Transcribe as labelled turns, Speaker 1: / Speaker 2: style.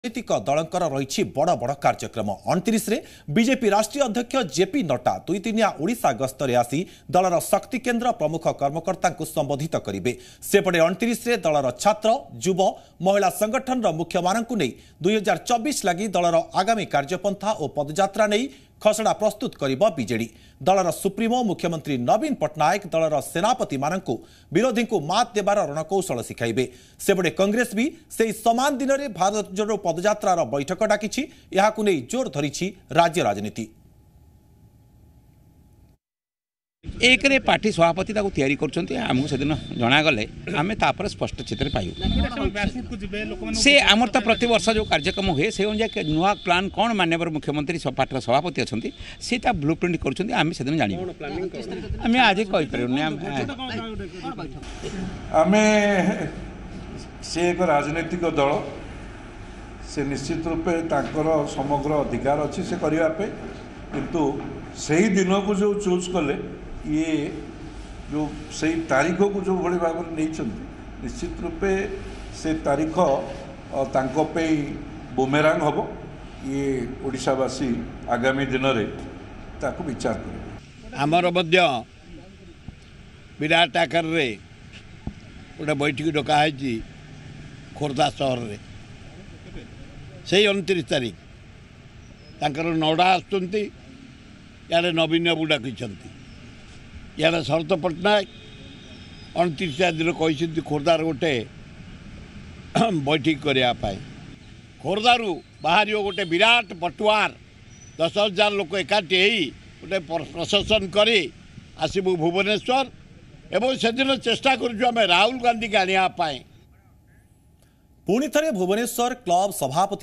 Speaker 1: राजनीतिक दलंकर रही बड़ बड़ कार्यक्रम 29 रे बीजेपी राष्ट्रीय अध्यक्ष जेपी नड्डा 2-3 ओडिशा गस्तरे आसी दलर शक्ति केन्द्र प्रमुख कर्मकर्ता संबोधित करेंगे। सेपटे 29 रे दलर छात्र युव महिला संगठन मुख्य मानू नहीं 2024 लगी दलर आगामी कार्यपंथा और पदयात्रा नहीं खसड़ा प्रस्तुत करिबो बीजेडी। दलर सुप्रीमो मुख्यमंत्री नवीन पट्टनायक दलर सेनापति मानकु विरोधी को मात देवार रणकौशल शिखाइबे। सेपटे कांग्रेस भी से समान दिन में भारत जोड़ो पदयात्रार बैठक डाकिछि। याकु नै जोर धरिछि राज्य राजनीति।
Speaker 2: एक रे पार्टी सभापति तैयारी करमको से दिन जनागले आम तापर स्पष्ट चित्र पाइबू से आमर तो प्रति वर्ष जो कार्यक्रम हुए से अनुसार नुआ प्लान कौन माननीय मुख्यमंत्री पार्टी सभापति अच्छा सी ब्लू प्रिंट कर से दिन जान आज कहीपर
Speaker 3: से एक राजनीतिक दल से निश्चित रूपे समग्र अधिकार अच्छी से करने किंतु सही दिन को जो चूज कले ये जो सही तारीख को जो भाई भाव में नहीं निश्चित रूपे से तारीख पे बुमेरांग हम ये ओडिशावासी आगामी दिन में ताकू विचार करें।
Speaker 4: आमर विराट आकार गोटे बैठक डकाई खोर्धा सहर में से 29 तारीख तांकर नौड़ा आसुंती यार नवीन बाबू डाक यार शरत पट्टनायक 29 दिन कहते खोर्धार गोटे बैठक करने खोर्धारू बाहर गोटे विराट पटुआर 10,000 लोक एकाठी गोटे प्रशासन कर आसबू भुवनेश्वर एवं से दिन चेष्टा करें राहुल गांधी के आने।
Speaker 1: पुणी थे भुवनेश्वर क्लब सभापति